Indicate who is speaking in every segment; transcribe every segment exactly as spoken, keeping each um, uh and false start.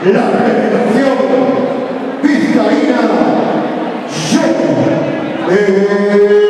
Speaker 1: la Federación Vizcaína John Merino.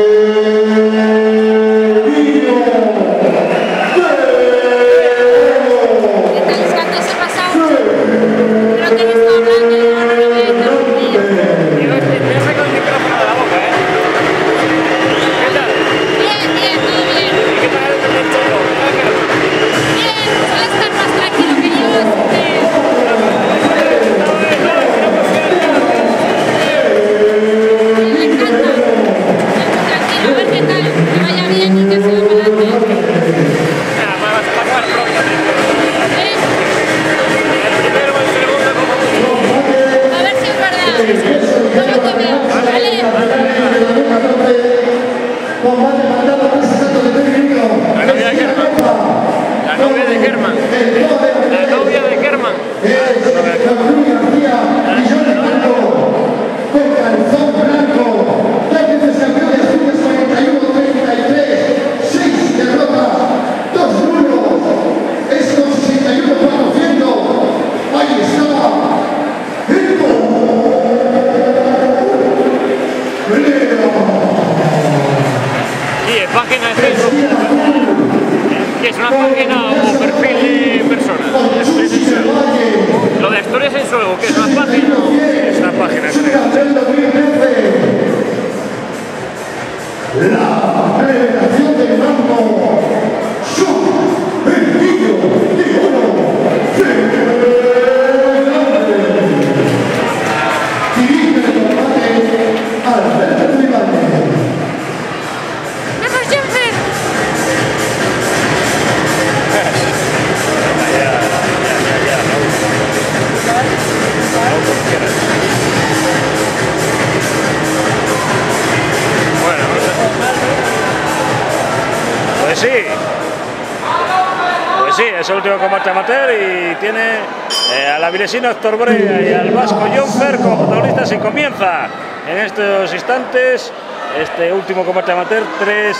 Speaker 2: Es el último combate amateur y tiene eh, al avilesino Héctor Brea y al vasco Jon Fer como protagonistas y comienza en estos instantes este último combate amateur. Tres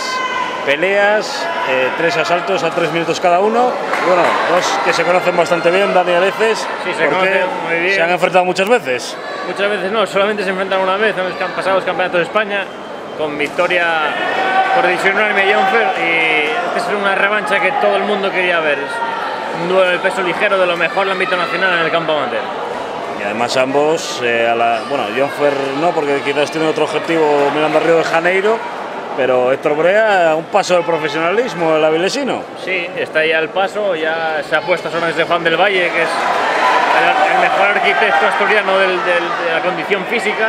Speaker 2: peleas, eh, tres asaltos a tres minutos cada uno. Y bueno, dos que se conocen bastante bien, Dani Areces,
Speaker 3: sí, se conocen muy bien.
Speaker 2: Se han enfrentado muchas veces.
Speaker 3: Muchas veces no, solamente se enfrentan una vez en los pasados campeonatos de España, con victoria por decisión unánime de Jon Fer, y esta es una revancha que todo el mundo quería ver. Un duelo de peso ligero de lo mejor del ámbito nacional en el campo amateur.
Speaker 2: Y además ambos, eh, a la, bueno, Jon Fer no, porque quizás tiene otro objetivo mirando a Río de Janeiro, pero Héctor Brea a un paso del profesionalismo, el avilesino.
Speaker 3: Sí, está ahí al paso, ya se ha puesto a órdenes de Juan del Valle, que es el, el mejor arquitecto asturiano del, del, de la condición física,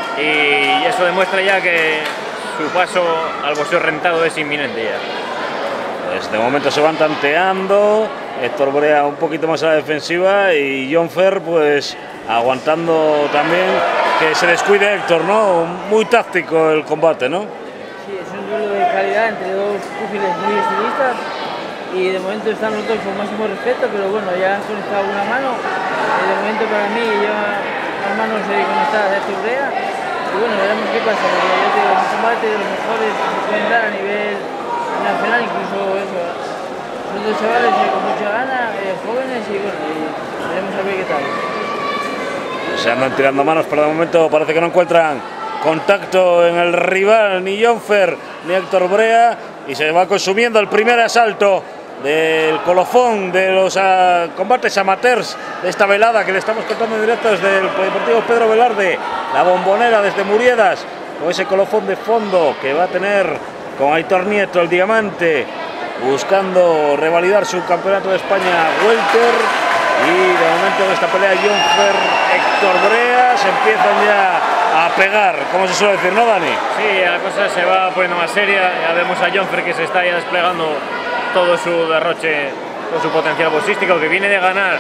Speaker 3: y eso demuestra ya que su paso al boxeo rentado es inminente ya.
Speaker 2: Pues de momento se van tanteando, Héctor Brea un poquito más a la defensiva y Jon Fer pues aguantando también que se descuide Héctor, ¿no? Muy táctico el combate, ¿no?
Speaker 4: Sí, es un duelo de calidad entre dos púgiles muy estilistas y de momento están los dos con máximo respeto, pero bueno, ya han conectado una mano y de momento para mí ya las manos eh, conectadas de Héctor Brea y bueno, veremos qué pasa, porque ya tengo un combate de los mejores que se pueden dar a nivel nacional, incluso eso. Son dos chavales eh, con mucha gana, eh, jóvenes y bueno, y veremos a ver qué tal.
Speaker 2: Se andan tirando manos, pero de momento parece que no encuentran contacto en el rival, ni Jon Fer ni Héctor Brea, y se va consumiendo el primer asalto del colofón de los uh, combates amateurs de esta velada que le estamos contando en directo desde el Polideportivo Pedro Velarde, la Bombonera desde Muriedas, con ese colofón de fondo que va a tener con Aitor Nieto, el diamante, buscando revalidar su campeonato de España welter. Y de momento en esta pelea Jon Fer, Héctor Brea se empiezan ya a pegar, como se suele decir, ¿no, Dani?
Speaker 3: Sí, la cosa se va poniendo más seria. Ya vemos a Jon Fer que se está ya desplegando todo su derroche, todo su potencial boxístico, que viene de ganar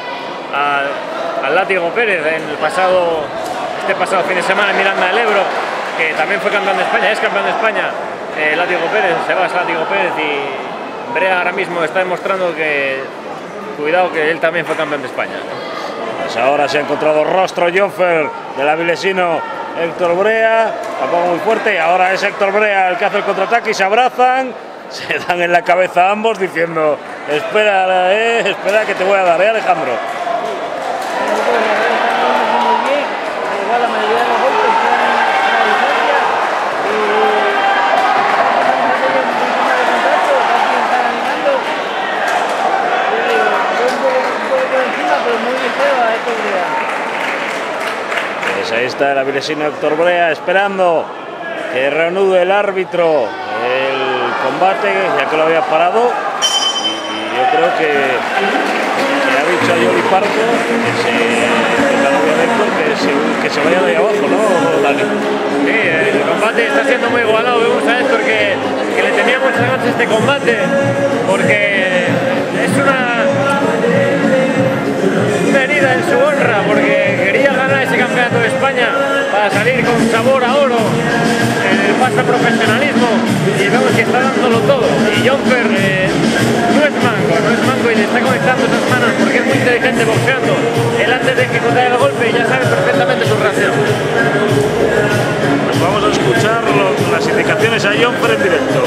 Speaker 3: al Látigo Pérez en el pasado, este pasado fin de semana en Miranda del Ebro, que también fue campeón de España, es campeón de España, eh, Látigo Pérez, Sebas Látigo Pérez, y Brea ahora mismo está demostrando que, cuidado, que él también fue campeón de España.
Speaker 2: Pues ahora se ha encontrado rostro Jon Fer del avilesino Héctor Brea, tampoco muy fuerte, y ahora es Héctor Brea el que hace el contraataque y se abrazan, se dan en la cabeza ambos diciendo espera, eh, espera que te voy a dar, ¿eh, Alejandro?
Speaker 4: Nosotros la verdad estamos haciendo muy bien, igual la mayoría de los golpes están a la distancia y estamos haciendo un poco de contacto, casi están animando. Yo digo, fue un poco, un poco por encima, pero muy ligero a Héctor Brea.
Speaker 2: Pues ahí está el avilesino Héctor Brea esperando que reanude el árbitro el combate, ya que lo había parado. Y yo creo que le ha dicho a Yoli Pardo que se, la novia de Héctor, que se, que se vaya de ahí abajo, ¿no, Dani?
Speaker 3: Sí, el combate está siendo muy igualado. Vemos a Héctor que, que le tenía muchas ganas a este combate, porque es una, una herida en su honra, porque quería ganar ese campeonato de España para salir con sabor a oro en el paso al profesionalismo, y vemos que está dándolo todo. Y Jonfer eh, no es manco, no es manco, y le está conectando esas manos porque es muy inteligente boxeando. Él, antes de ejecutar el golpe, ya sabe perfectamente su reacción.
Speaker 2: Pues vamos a escuchar lo, las indicaciones a Jonfer en directo.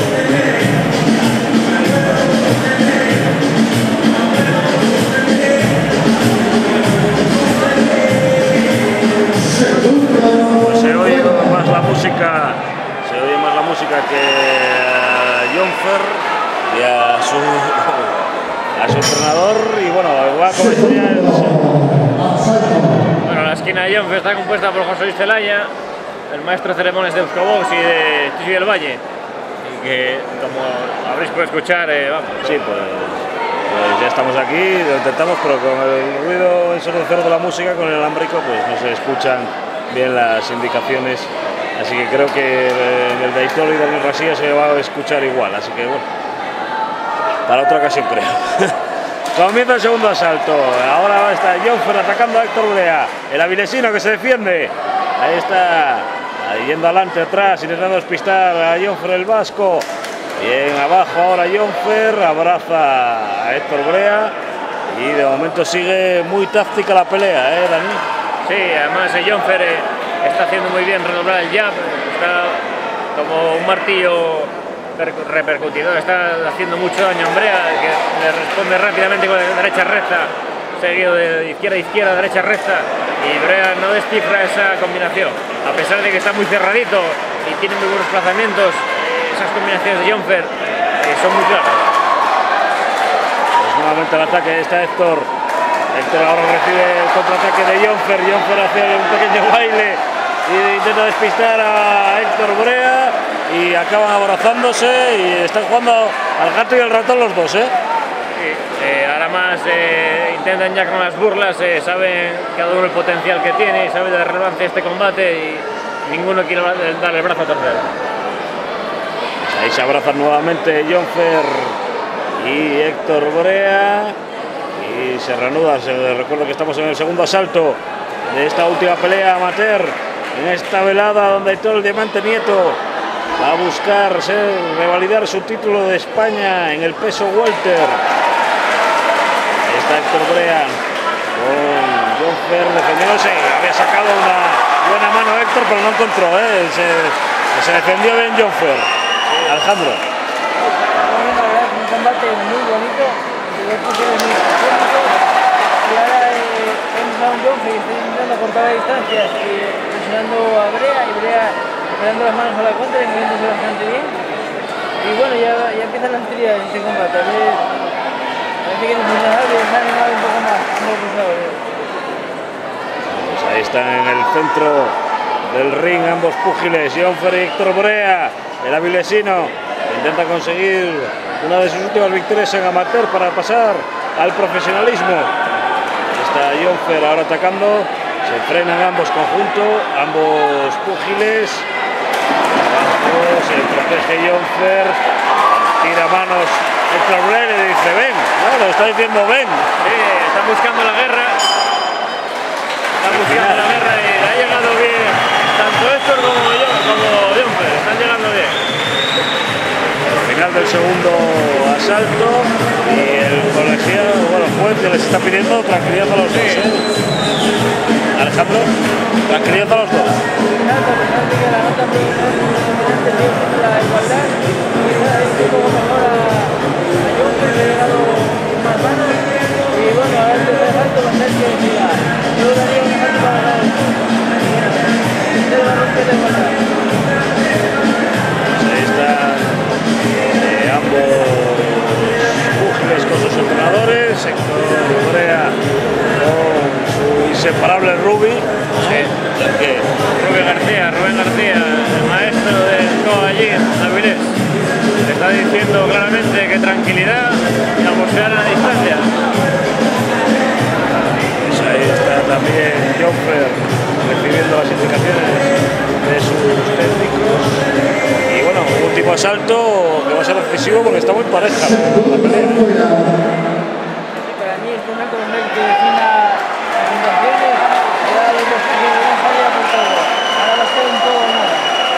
Speaker 2: Pues se oye más la música, se oye más la música que a Jonfer y a su, a su entrenador, y bueno, va a comenzar ya el...
Speaker 3: Bueno, la esquina de Jonfer está compuesta por José Luis Celaya, el maestro de ceremonias de Euskobox y de Chuchi del Valle, y que, como habréis podido escuchar, eh, vamos.
Speaker 2: Sí, pues, pues ya estamos aquí, lo intentamos, pero con el ruido ensordecedor de la música, con el alámbrico, pues no se escuchan bien las indicaciones, así que creo que en el de Aitor y Daniel Rasilla se va a escuchar igual, así que bueno, para otra ocasión creo. Comienza el segundo asalto, ahora está Jonfer atacando a Héctor Brea, el avilesino que se defiende, ahí está, ahí yendo adelante, atrás, intentando despistar a Jonfer el vasco. Bien abajo ahora Jonfer, abraza a Héctor Brea y de momento sigue muy táctica la pelea, ¿eh, Dani?
Speaker 3: Sí, además Jonfer eh, está haciendo muy bien redoblar el jab, está como un martillo repercutidor, está haciendo mucho daño a Brea, que le responde rápidamente con la derecha recta, seguido de izquierda a izquierda, derecha recta, y Brea no descifra esa combinación, a pesar de que está muy cerradito y tiene muy buenos desplazamientos. Esas combinaciones de Jonfer eh, son muy claras.
Speaker 2: Pues nuevamente el ataque está Héctor. Héctor ahora recibe el contraataque de Jonfer. Jonfer hace un pequeño baile y intenta despistar a Héctor Brea y acaban abrazándose y están jugando al gato y al ratón los dos, ¿eh?
Speaker 3: Sí, eh, ahora más eh, intentan ya con las burlas, eh, saben cada uno el potencial que tiene y sabe de la relevancia de este combate, y ninguno quiere darle el brazo a torcer.
Speaker 2: Ahí se abrazan nuevamente Jonfer y Héctor Brea y se reanuda. Se recuerdo que estamos en el segundo asalto de esta última pelea amateur en esta velada, donde todo el Diamante Nieto va a buscar ser, revalidar su título de España en el peso welter. Ahí está Héctor Brea con Jonfer defendiéndose. Había sacado una buena mano Héctor, pero no encontró, ¿eh? se, se defendió bien Jonfer. Alejandro.
Speaker 4: Bueno, la verdad es un combate muy bonito, de dos posiciones muy técnicos, y ahora eh, vemos a un Jonfer que está intentando cortar las distancias y presionando a Brea, y Brea pegando las manos a la contra y moviéndose bastante bien. Y bueno, ya, ya empiezan las tiras en este combate. A ver, parece que nos ha animado un poco más, como cruzadores.
Speaker 2: Pues ahí están en el centro del ring ambos púgiles, Jonfer y Héctor Brea. El avilesino intenta conseguir una de sus últimas victorias en amateur para pasar al profesionalismo. Está Jonfer ahora atacando, se frenan ambos conjuntos, ambos púgiles. Abajo se protege Jonfer, tira manos Héctor Brea y le dice ven, no, le está diciendo ven.
Speaker 3: Sí, están buscando la guerra, están buscando la guerra y le ha llegado bien tanto Héctor como yo, como Jonfer, están llegando bien.
Speaker 2: Final del segundo asalto y el colegiado, bueno, el juez que les está pidiendo tranquilidad a los dos, ¿eh? Alejandro, tranquilidad a los dos.
Speaker 4: Exacto, a pesar de que la nota preliminar sigue siendo la igualdad, quizás hay un poco mejor a, a Jonfer, le ha llegado más manos, y bueno, ahora el tercer asalto va a ser que siga.
Speaker 2: jugadores, Héctor Brea con su inseparable Rubi.
Speaker 3: Sí.
Speaker 2: Que
Speaker 3: Rubén García, Rubén García, el maestro del todo allí en Avilés, le está diciendo claramente que tranquilidad y a boxear a la distancia.
Speaker 2: pues ahí está también Jonfer recibiendo las indicaciones de sus técnicos. Y bueno, último asalto que va a ser decisivo porque está muy pareja la pelea.
Speaker 4: Sí, para mí este momento es el que defina las puntuaciones, ya los dos que no salía por todo. Ahora va a ser un todo o nada.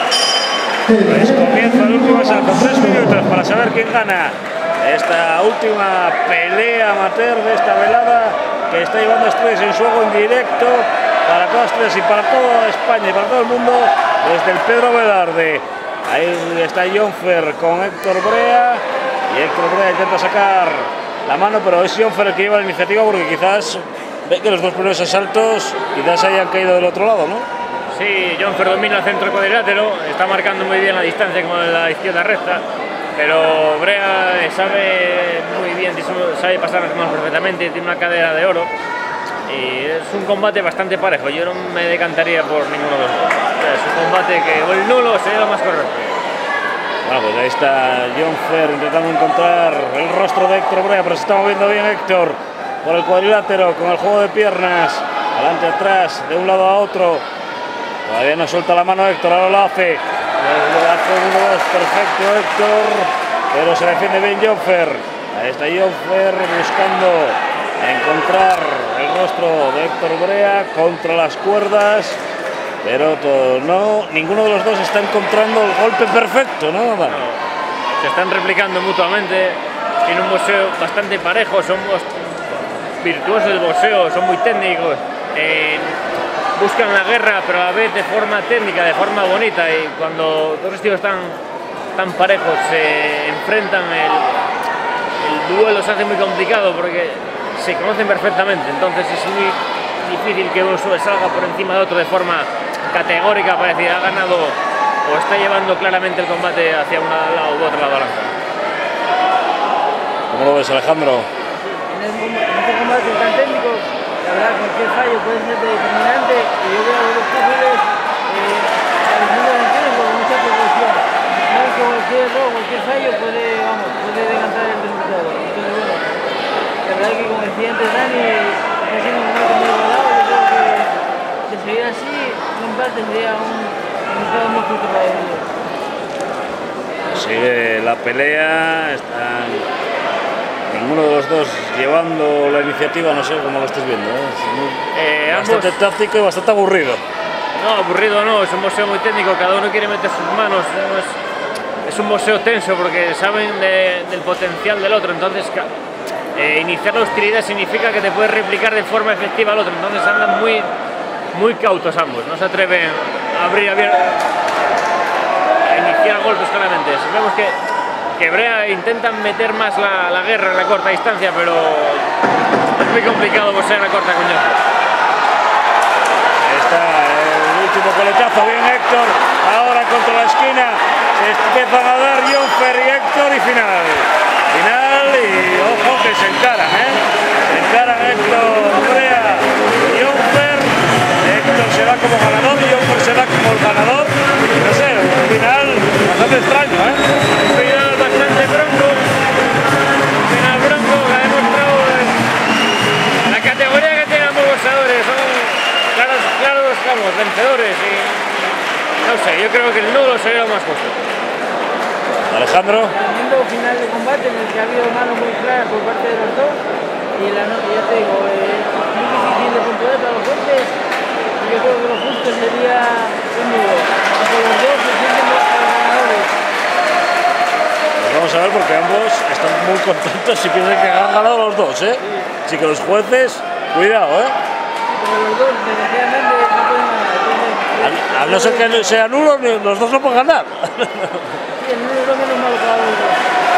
Speaker 2: Pues comienza el último asalto, tres minutos para saber quién gana esta última pelea amateur de esta velada que está llevando Estrellas en su juego en directo para todas Estrellas y para toda España y para todo el mundo desde el Pedro Velarde. Ahí está Jonfer con Héctor Brea y Héctor Brea intenta sacar la mano, pero es Jonfer el que lleva la iniciativa porque quizás ve que los dos primeros asaltos quizás hayan caído del otro lado, ¿no?
Speaker 3: Sí, Jonfer domina el centro cuadrilátero, está marcando muy bien la distancia con la izquierda recta, pero Brea sabe muy bien, sabe pasar las manos perfectamente, tiene una cadera de oro y es un combate bastante parejo. Yo no me decantaría por ninguno de los dos. Es un combate que el nulo sería lo más correcto.
Speaker 2: Bueno, pues ahí está Jonfer intentando encontrar el rostro de Héctor Brea, pero se está moviendo bien Héctor por el cuadrilátero con el juego de piernas, adelante, atrás, de un lado a otro. Todavía no suelta la mano Héctor, ahora lo hace. Lo hace uno, dos, perfecto Héctor, pero se defiende bien Jonfer. Ahí está Jonfer buscando encontrar el rostro de Héctor Brea contra las cuerdas, pero todo, no, ninguno de los dos está encontrando el golpe perfecto, ¿no? Bueno.
Speaker 3: No, se están replicando mutuamente, tienen un boxeo bastante parejo, son virtuosos del boxeo, son muy técnicos. Eh, buscan la guerra, pero a la vez de forma técnica, de forma bonita, y cuando dos estilos tan, tan parejos se enfrentan, el, el duelo se hace muy complicado porque se conocen perfectamente, entonces es muy difícil que uno salga por encima de otro de forma categórica para decir ha ganado o está llevando claramente el combate hacia un lado u otro lado de la balanza.
Speaker 2: ¿Cómo lo ves, Alejandro?
Speaker 4: En este combate tan técnico, la verdad, cualquier fallo puede ser determinante y yo veo a los dos púgiles eh, realizando acciones con mucha progresión. No es que cualquier error, cualquier fallo puede, vamos, puede decantar el resultado. Entonces, bueno, la verdad que como decía antes Dani, está siendo un combate muy igualado. Yo creo que de seguir así, un empate sería un resultado muy justo para ellos.
Speaker 2: Sigue la pelea, están ninguno de los dos llevando la iniciativa, no sé cómo lo estés viendo, ¿eh? Es muy,
Speaker 3: Eh,
Speaker 2: bastante
Speaker 3: ambos-
Speaker 2: táctico y bastante aburrido.
Speaker 3: No, aburrido no, es un boxeo muy técnico, cada uno quiere meter sus manos, no es, es un boxeo tenso porque saben de- del potencial del otro, entonces ca- eh, iniciar la hostilidad significa que te puedes replicar de forma efectiva al otro, entonces andan muy, muy cautos ambos, no se atreven a abrir abierto, a iniciar golpes claramente. Vemos que, que Brea intentan meter más la, la guerra en la corta distancia, pero es muy complicado boxear a corta con Jonfer.
Speaker 2: Ahí está el último coletazo, bien Héctor, ahora contra la esquina, se empiezan a dar Jonfer y Héctor y final. Final y ojo que se encaran, ¿eh? Se encaran Héctor Brea y Jonfer. Héctor se va como ganador y Jonfer se va como el ganador. No sé, un final bastante extraño, ¿eh?
Speaker 3: Un final bastante bronco, un final bronco que ha demostrado la categoría que tienen ambos boxeadores, son claros, claros, vamos, vencedores y no sé, yo creo que el nudo sería lo más justo.
Speaker 2: Alejandro.
Speaker 4: Tremendo final de combate en el que ha habido manos muy claras por parte de los dos y la noche, ya te digo, eh, muy difícil de puntuar para los golpes y yo creo que lo justo sería un nudo, aunque los dos se sienten los ganadores.
Speaker 2: Pues vamos a ver porque ambos están muy contentos y piensan que han ganado los dos, ¿eh? Así que los jueces, cuidado, ¿eh?
Speaker 4: Pero los dos, desgraciadamente, no pueden ganar. Entonces,
Speaker 2: Al, al no ser que sea nulo, los dos no pueden ganar.
Speaker 4: sí, el nudo es lo menos malo para los dos.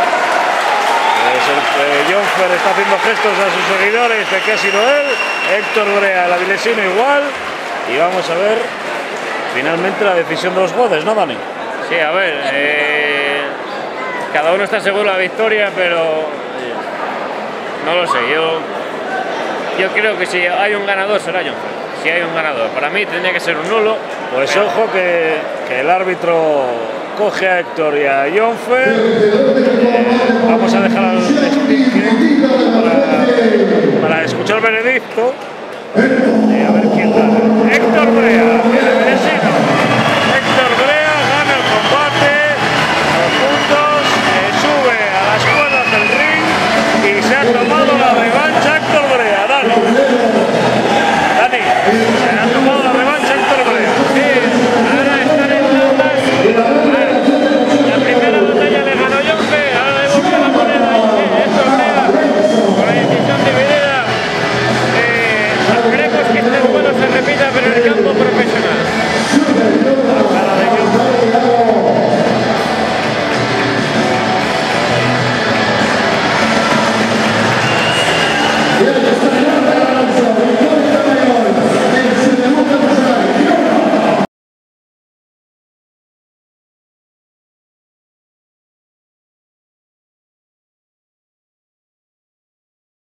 Speaker 2: Pues el, eh, Jonfer está haciendo gestos a sus seguidores de que ha sido él, Héctor Brea, el avilesino igual, y vamos a ver finalmente la decisión de los jueces, ¿no, Dani?
Speaker 3: Sí, a ver, eh, cada uno está seguro de la victoria, pero eh, No lo sé, yo, yo creo que si hay un ganador será John Fer. Si hay un ganador, para mí tendría que ser un nulo.
Speaker 2: Pues
Speaker 3: pero...
Speaker 2: ojo que, que el árbitro coge a Héctor y a John Fer. Eh, vamos a dejar al speaker para, para escuchar el veredicto. Eh,